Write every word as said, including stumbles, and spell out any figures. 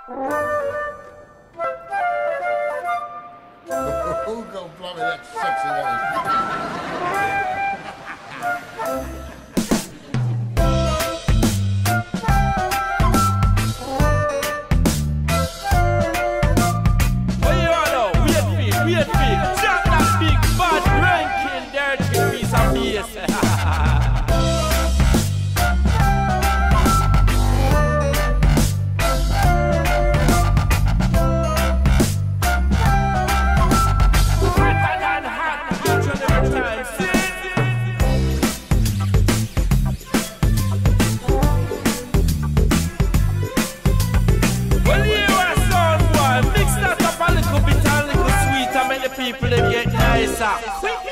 Who go bloody that sexy woman? What you all know? Weird feet, weird feet. Drop that big bad ranking dirty piece of bass. People them get nicer.